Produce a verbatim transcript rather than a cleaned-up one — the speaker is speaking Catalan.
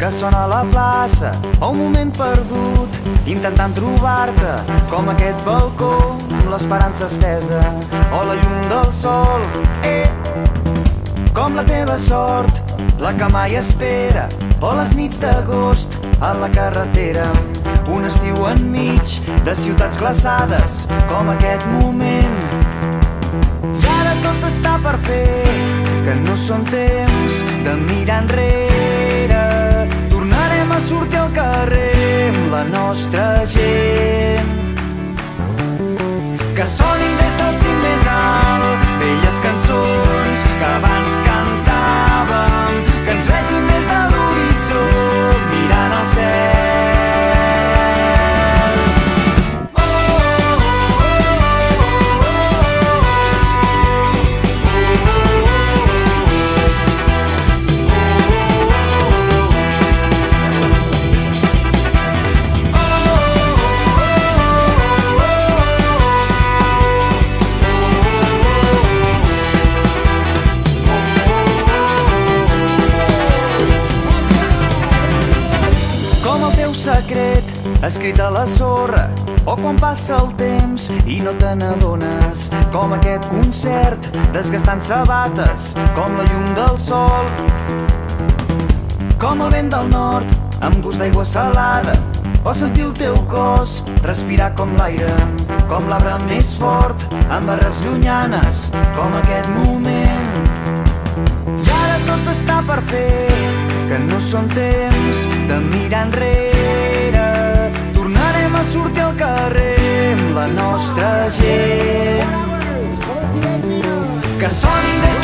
que sona a la plaça o un moment perdut intentant trobar-te, com aquest balcó amb l'esperança estesa o la llum del sol, eh, com la teva sort, la que mai espera, o les nits d'agost a la carretera, un estiu enmig de ciutats glaçades com aquest moment. I ara tot està per fer, que no són temps de mirar enrere. Tornarem a sortir al carrer amb la nostra gent. Que sonin des del cim més alt velles cançons que abans cantàvem, que ens vegin des de l'horitzó mirant al cel. Secret escrit a la sorra, o quan passa el temps i no te n'adones, com aquest concert desgastant sabates, com la llum del sol, com el vent del nord amb gust d'aigua salada, o sentir el teu cos respirar com l'aire, com l'arbre més fort amb arrels llunyanes, com aquest moment. I ara tot està per fer, que no són temps de mirar enrere. Tornarem a sortir al carrer amb la nostra gent. Que sonin des